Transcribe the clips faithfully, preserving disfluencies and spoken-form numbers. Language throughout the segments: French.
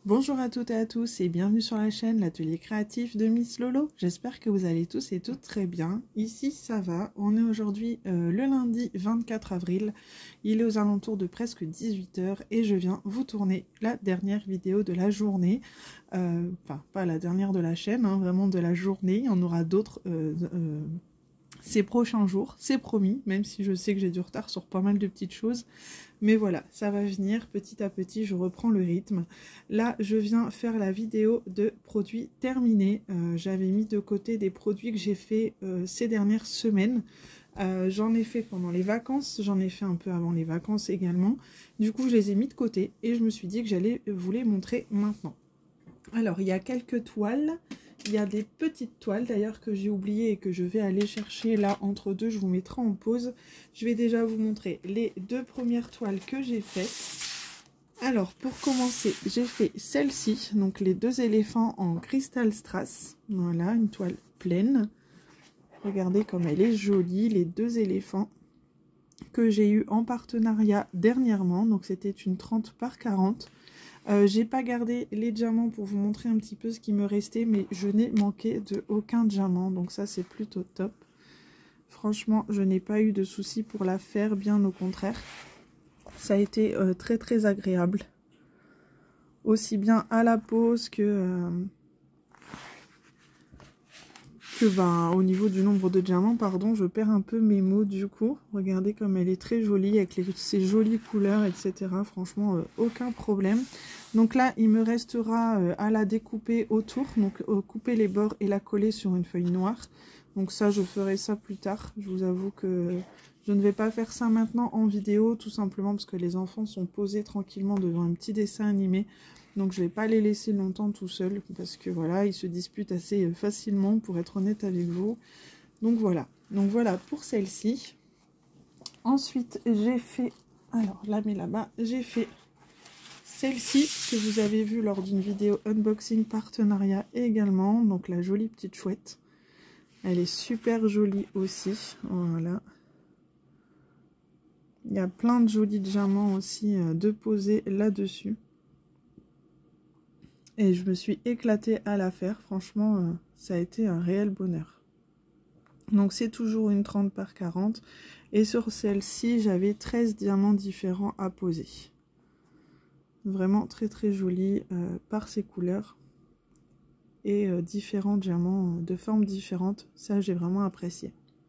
Bonjour à toutes et à tous et bienvenue sur la chaîne l'atelier créatif de Miss Lolo. J'espère que vous allez tous et toutes très bien. Ici ça va, on est aujourd'hui euh, le lundi vingt-quatre avril, il est aux alentours de presque dix-huit heures et je viens vous tourner la dernière vidéo de la journée. Euh, enfin pas la dernière de la chaîne, hein, vraiment de la journée, il y en aura d'autres euh, euh, ces prochains jours, c'est promis, même si je sais que j'ai du retard sur pas mal de petites choses. Mais voilà, ça va venir petit à petit, je reprends le rythme. Là, je viens faire la vidéo de produits terminés. Euh, J'avais mis de côté des produits que j'ai fait euh, ces dernières semaines. Euh, j'en ai fait pendant les vacances, j'en ai fait un peu avant les vacances également. Du coup, je les ai mis de côté et je me suis dit que j'allais vous les montrer maintenant. Alors, il y a quelques toiles. Il y a des petites toiles d'ailleurs que j'ai oublié et que je vais aller chercher là entre deux. Je vous mettrai en pause. Je vais déjà vous montrer les deux premières toiles que j'ai faites. Alors pour commencer, j'ai fait celle-ci. Donc les deux éléphants en cristal strass. Voilà, une toile pleine. Regardez comme elle est jolie. Les deux éléphants que j'ai eu en partenariat dernièrement. Donc c'était une trente par quarante. Euh, j'ai pas gardé les diamants pour vous montrer un petit peu ce qui me restait, mais je n'ai manqué de aucun diamant, donc ça c'est plutôt top. Franchement, je n'ai pas eu de soucis pour la faire, bien au contraire. Ça a été euh, très très agréable. Aussi bien à la pose que, euh, que ben, au niveau du nombre de diamants, pardon, je perds un peu mes mots du coup. Regardez comme elle est très jolie, avec les, ces jolies couleurs, et cetera. Franchement, euh, aucun problème. Donc là, il me restera euh, à la découper autour, donc euh, couper les bords et la coller sur une feuille noire. Donc ça, je ferai ça plus tard. Je vous avoue que je ne vais pas faire ça maintenant en vidéo, tout simplement parce que les enfants sont posés tranquillement devant un petit dessin animé. Donc je ne vais pas les laisser longtemps tout seuls, parce que voilà, ils se disputent assez facilement, pour être honnête avec vous. Donc voilà, donc voilà pour celle-ci. Ensuite, j'ai fait, alors là, mais là-bas, j'ai fait celle-ci que vous avez vue lors d'une vidéo unboxing partenariat également. Donc la jolie petite chouette. Elle est super jolie aussi. Voilà. Il y a plein de jolis diamants aussi euh, de poser là-dessus. Et je me suis éclatée à la faire. Franchement, euh, ça a été un réel bonheur. Donc c'est toujours une trente par quarante. Et sur celle-ci, j'avais treize diamants différents à poser. Vraiment très très jolie euh, par ses couleurs. Et euh, différents diamants euh, de formes différentes. Ça, j'ai vraiment apprécié.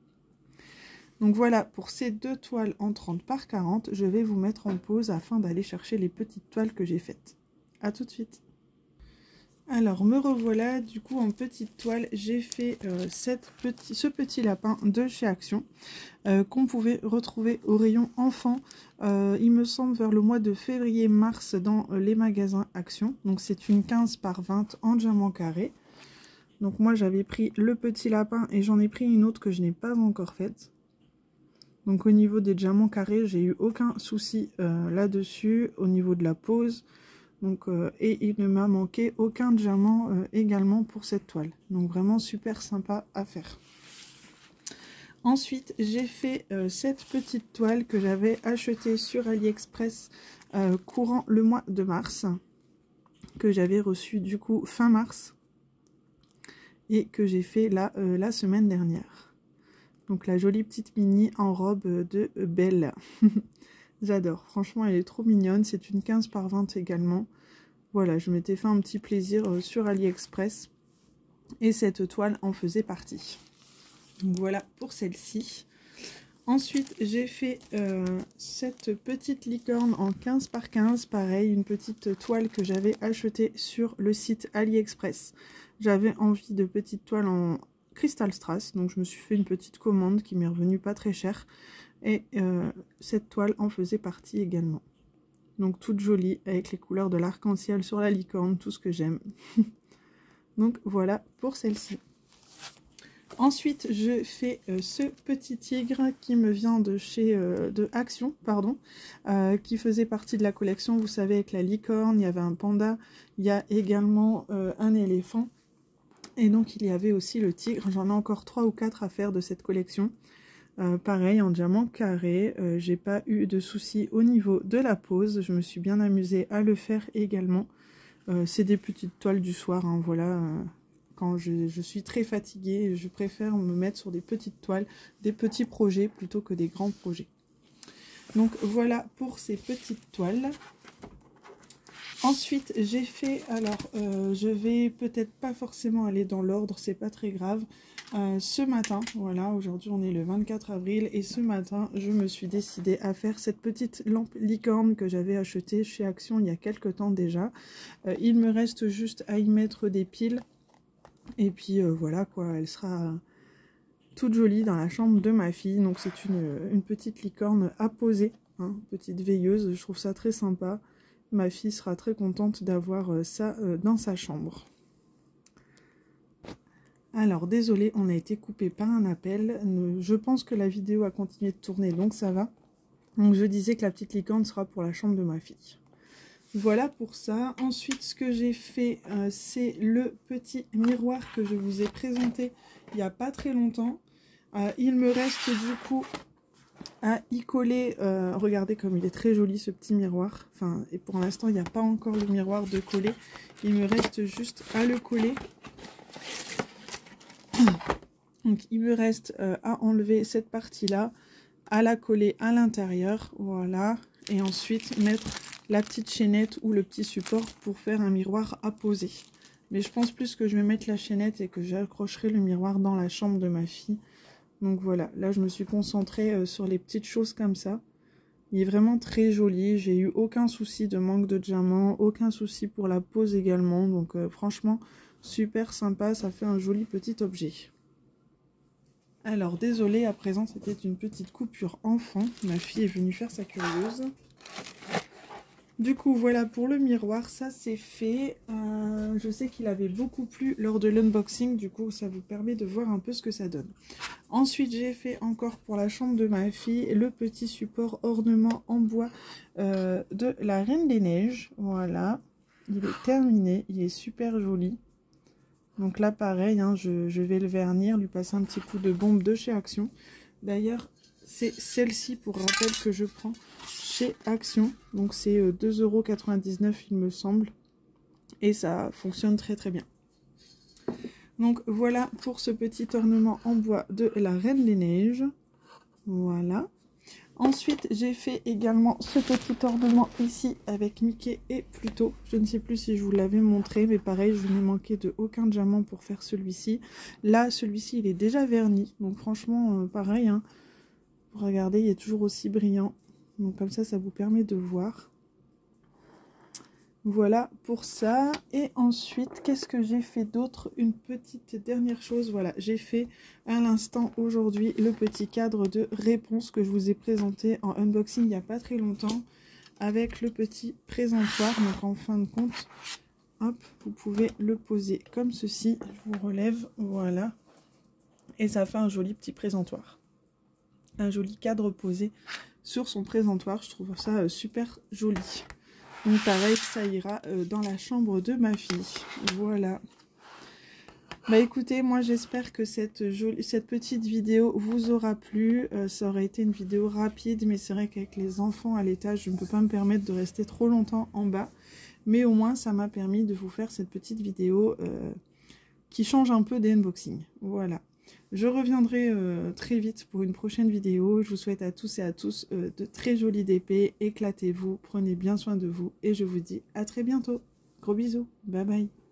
Donc voilà, pour ces deux toiles en trente par quarante, je vais vous mettre en pause afin d'aller chercher les petites toiles que j'ai faites. A tout de suite. Alors, me revoilà, du coup, en petite toile, j'ai fait euh, cette petit, ce petit lapin de chez Action, euh, qu'on pouvait retrouver au rayon enfant, euh, il me semble vers le mois de février-mars dans euh, les magasins Action. Donc c'est une quinze par vingt en diamant carré. Donc moi j'avais pris le petit lapin et j'en ai pris une autre que je n'ai pas encore faite. Donc au niveau des diamants carrés, j'ai eu aucun souci euh, là-dessus, au niveau de la pose. Donc, euh, et il ne m'a manqué aucun diamant euh, également pour cette toile. Donc vraiment super sympa à faire. Ensuite, j'ai fait euh, cette petite toile que j'avais achetée sur AliExpress euh, courant le mois de mars. Que j'avais reçue du coup fin mars. Et que j'ai fait là euh, la semaine dernière. Donc la jolie petite mini en robe de Belle. J'adore, franchement elle est trop mignonne. C'est une quinze par vingt également. Voilà, je m'étais fait un petit plaisir sur AliExpress. Et cette toile en faisait partie. Donc voilà pour celle-ci. Ensuite j'ai fait euh, cette petite licorne en quinze par quinze. Pareil, une petite toile que j'avais achetée sur le site AliExpress. J'avais envie de petites toiles en cristal strass, donc je me suis fait une petite commande qui m'est revenue pas très cher et euh, cette toile en faisait partie également. Donc toute jolie avec les couleurs de l'arc-en-ciel sur la licorne, tout ce que j'aime. Donc voilà pour celle-ci. Ensuite je fais euh, ce petit tigre qui me vient de chez euh, de Action, pardon, euh, qui faisait partie de la collection, vous savez, avec la licorne, il y avait un panda, il y a également euh, un éléphant. Et donc il y avait aussi le tigre. J'en ai encore trois ou quatre à faire de cette collection. Euh, pareil en diamant carré. Euh, j'ai pas eu de soucis au niveau de la pose. Je me suis bien amusée à le faire également. Euh, c'est des petites toiles du soir, hein, voilà. Euh, quand je, je suis très fatiguée, je préfère me mettre sur des petites toiles, des petits projets plutôt que des grands projets. Donc voilà pour ces petites toiles. Ensuite, j'ai fait, alors euh, je vais peut-être pas forcément aller dans l'ordre, c'est pas très grave. Euh, ce matin, voilà, aujourd'hui on est le vingt-quatre avril, et ce matin, je me suis décidée à faire cette petite lampe licorne que j'avais achetée chez Action il y a quelques temps déjà. Euh, il me reste juste à y mettre des piles, et puis euh, voilà quoi, elle sera toute jolie dans la chambre de ma fille. Donc c'est une, une petite licorne à poser, hein, petite veilleuse, je trouve ça très sympa. Ma fille sera très contente d'avoir ça dans sa chambre. Alors, désolé, on a été coupé par un appel. Je pense que la vidéo a continué de tourner, donc ça va. Donc, je disais que la petite licorne sera pour la chambre de ma fille. Voilà pour ça. Ensuite, ce que j'ai fait, euh, c'est le petit miroir que je vous ai présenté il n'y a pas très longtemps. Euh, il me reste du coup à y coller, euh, regardez comme il est très joli ce petit miroir, enfin, et pour l'instant il n'y a pas encore le miroir de coller, il me reste juste à le coller. Donc il me reste euh, à enlever cette partie là, à la coller à l'intérieur, voilà, et ensuite mettre la petite chaînette ou le petit support pour faire un miroir à poser. Mais je pense plus que je vais mettre la chaînette et que j'accrocherai le miroir dans la chambre de ma fille. Donc voilà, là je me suis concentrée euh, sur les petites choses comme ça. Il est vraiment très joli, j'ai eu aucun souci de manque de diamants, aucun souci pour la pose également. Donc euh, franchement, super sympa, ça fait un joli petit objet. Alors désolée, à présent c'était une petite coupure enfant, ma fille est venue faire sa curieuse. Du coup, voilà pour le miroir, ça c'est fait. Euh, je sais qu'il avait beaucoup plu lors de l'unboxing, du coup ça vous permet de voir un peu ce que ça donne. Ensuite, j'ai fait encore pour la chambre de ma fille le petit support ornement en bois euh, de la Reine des Neiges. Voilà, il est terminé, il est super joli. Donc là pareil, hein, je, je vais le vernir, lui passer un petit coup de bombe de chez Action. D'ailleurs, c'est celle-ci pour rappel que je prends chez Action, donc c'est deux euros quatre-vingt-dix-neuf il me semble, et ça fonctionne très très bien. Donc voilà pour ce petit ornement en bois de la Reine des Neiges, voilà. Ensuite j'ai fait également ce petit ornement ici avec Mickey et Pluto, je ne sais plus si je vous l'avais montré, mais pareil je n'ai manqué de aucun diamant pour faire celui-ci. Là celui-ci il est déjà verni, donc franchement euh, pareil, hein. Regardez, il est toujours aussi brillant. Donc comme ça, ça vous permet de voir. Voilà pour ça. Et ensuite, qu'est-ce que j'ai fait d'autre? Une petite dernière chose. Voilà, j'ai fait à l'instant aujourd'hui le petit cadre de réponse que je vous ai présenté en unboxing il n'y a pas très longtemps. Avec le petit présentoir. Donc en fin de compte, hop, vous pouvez le poser comme ceci. Je vous relève, voilà. Et ça fait un joli petit présentoir. Un joli cadre posé sur son présentoir, je trouve ça euh, super joli. Donc pareil, ça ira euh, dans la chambre de ma fille. Voilà. Bah écoutez, moi j'espère que cette, jolie, cette petite vidéo vous aura plu. Euh, ça aurait été une vidéo rapide, mais c'est vrai qu'avec les enfants à l'étage, je ne peux pas me permettre de rester trop longtemps en bas. Mais au moins, ça m'a permis de vous faire cette petite vidéo euh, qui change un peu des unboxings. Voilà. Je reviendrai euh, très vite pour une prochaine vidéo. Je vous souhaite à tous et à tous euh, de très jolies D P. Éclatez-vous, prenez bien soin de vous et je vous dis à très bientôt. Gros bisous, bye bye.